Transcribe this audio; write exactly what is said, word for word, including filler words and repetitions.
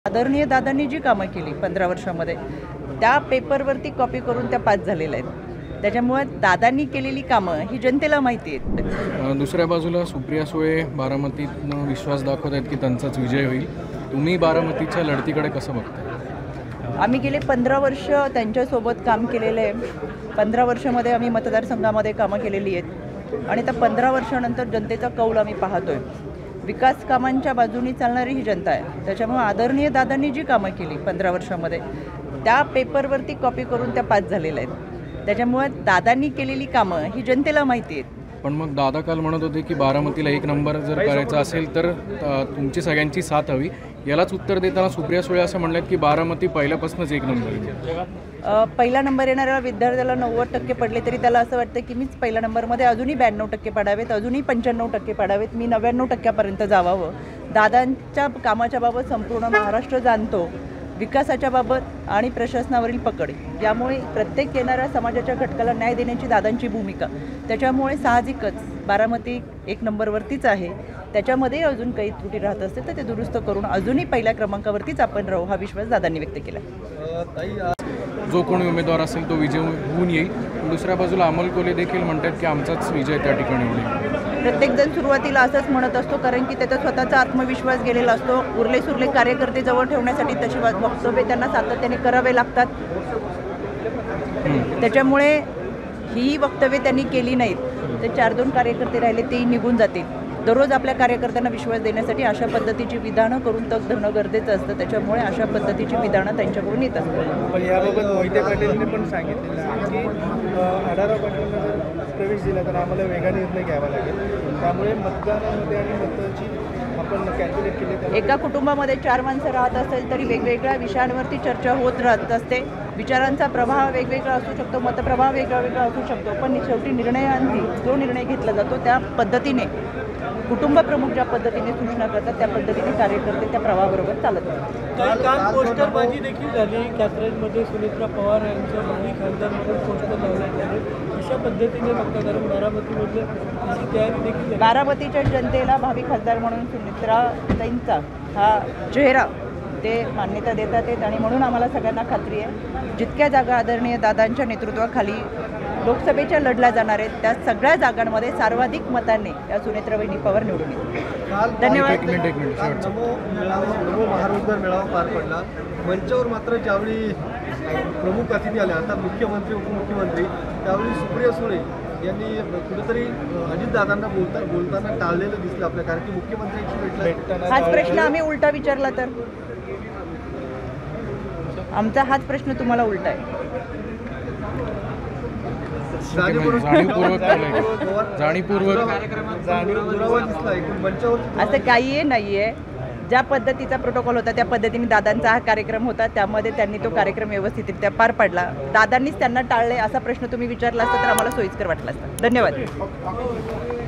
आदरणीय दादांनी जी कामं केली पंधरा वर्षामध्ये त्या पेपरवरती कॉपी करून त्या पास झालेल्या आहेत। त्याच्यामुळे दादांनी केलेली कामं ही जनतेला माहिती आहेत। दुसऱ्या बाजूला सुप्रिया सुळे बारामतीतनं विश्वास दाखवत आहेत की त्यांचाच विजय होईल। तुम्ही बारामतीच्या लढतीकडे कसं बघताय? आम्ही गेले पंधरा वर्ष त्यांच्यासोबत काम केलेले आहे। पंधरा वर्षामध्ये आम्ही मतदारसंघामध्ये कामं केलेली आहेत आणि त्या पंधरा वर्षानंतर जनतेचा कौल आम्ही पाहतोय। विकास कामांच्या बाजूनी चालणारी ही जनता आहे। त्याच्यामुळे आदरणीय दादांनी जी कामं केली पंधरा वर्षामध्ये त्या पेपरवरती कॉपी करून त्या पास झालेल्या आहेत। त्याच्यामुळे दादांनी केलेली कामं ही जनतेला माहिती आहेत। पण मग दादा काल म्हणत होते की बारामतीला एक नंबर जर करायचा असेल तर तुमची सगळ्यांची साथ हवी। यालाच उत्तर देताना सुप्रिया सुळे असं म्हणलेत की बारामती पहिल्यापासूनच एक नंबर येईल। पहिला नंबर येणाऱ्या विद्यार्थ्याला नव्वद टक्के पडले तरी त्याला असं वाटतं की मीच पहिला नंबरमध्ये अजूनही ब्याण्णव टक्के पडावेत, अजूनही पंच्याण्णव टक्के पडावेत, मी नव्याण्णव टक्क्यापर्यंत जावावं। दादांच्या कामाच्या बाबत संपूर्ण महाराष्ट्र जाणतो। विकासाच्या बाबत आणि प्रशासनावरील पकड यामुळे प्रत्येक येणाऱ्या समाजाच्या घटकाला न्याय देण्याची दादांची भूमिका, त्याच्यामुळे साहजिकच बारामती एक नंबरवरतीच आहे। त्याच्यामध्ये अजून काही त्रुटी राहत असते तर ते दुरुस्त करून अजूनही पहिल्या क्रमांकावरतीच आपण राहू हा विश्वास दादांनी व्यक्त केला। जो कोणी उमेदवार असेल तो विजय होऊन येईल। दुसऱ्या बाजूला अमोल कोल्हे देखील म्हणतात की आमचाच विजय त्या ठिकाणी होईल। प्रत्येकजण सुरुवातीला असंच म्हणत असतो कारण की त्याचा स्वतःचा आत्मविश्वास गेलेला असतो। उरले सुरले कार्यकर्ते जवळ ठेवण्यासाठी तशी वक्तव्य त्यांना सातत्याने करावे लागतात। त्याच्यामुळे ही वक्तव्य त्यांनी केली नाहीत तर चार दोन कार्यकर्ते राहिले तेही निघून जातील। दररोज आपल्या कार्यकर्त्यांना विश्वास देण्यासाठी अशा पद्धतीची विधानं करून तग धरणं गरजेचं असतं। त्याच्यामुळे अशा पद्धतीची विधानं त्यांच्याकडून येत असतात। पण याबाबत मोहिते पाटीलने पण सांगितलेलं आहे की आढावा पाटलांना जर प्रवेश दिला तर आम्हाला वेगळा निर्णय घ्यावा लागेल। त्यामुळे मतदानामध्ये आणि मताची आपण कॅल्क्युलेट केले। एका कुटुंबामध्ये चार माणसं राहत असेल तरी वेगवेगळ्या विषयांवरती चर्चा होत राहत असते। विचारांचा प्रभाव वेगवेगळा असू शकतो, मतप्रभाव वेगळा वेगळा असू शकतो, पण शेवटी निर्णयाअंती जो निर्णय घेतला जातो त्या पद्धतीने कुटुंब प्रमुख ज्या पद्धतीने सूचना करतात त्या पद्धतीने कार्यकर्ते त्या प्रवाहाबरोबर चालत असतात। काल पोस्टरबाजी देखील झाली। कॅथरेजमध्ये सुनेत्रा पवार यांच्या माजी खासदार म्हणून पोस्टर लावण्यात आले। अशा पद्धतीने बघता कारण बारामतीमध्ये अशी तयारी देखील बारामतीच्या जनतेला भावी खासदार म्हणून सुनेत्राताईंचा हा चेहरा ते मान्यता देतात आहेत आणि म्हणून आम्हाला सगळ्यांना खात्री आहे जितक्या जागा आदरणीय दादांच्या नेतृत्वाखाली लोकसभेच्या लढल्या जाणार आहेत त्या सगळ्या जागांमध्ये सर्वाधिक मतांनी या सुनेत्राबाई पवार निवडून येतील। धन्यवाद। नमो नमो महारोजगार मेळावा पार पडला। मंचावर मात्र ज्यावेळी प्रमुख अतिथी आले आता मुख्यमंत्री उपमुख्यमंत्री त्यावेळी सुप्रिया सुळे यांनी कुठेतरी अजितदादांना बोलता बोलताना टाळलेलं दिसलं आपल्या कारण की मुख्यमंत्र्यांची भेट। हाच प्रश्न आम्ही उलटा विचारला तर आमचा हाच प्रश्न तुम्हाला उलटा आहे। असं काही नाहीये। ज्या पद्धतीचा प्रोटोकॉल होता त्या पद्धतीने दादांचा हा कार्यक्रम होता, त्यामध्ये त्यांनी तो कार्यक्रम व्यवस्थितरित्या पार पाडला। दादांनीच त्यांना टाळले असा प्रश्न तुम्ही विचारला असता तर आम्हाला सोयीस्कर वाटला असता। धन्यवाद।